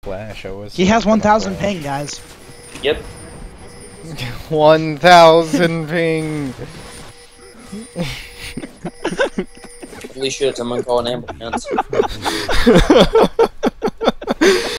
Flash, I was. He has 1,000 ping, guys. Yep. 1,000 ping. At least you had someone call an ambulance.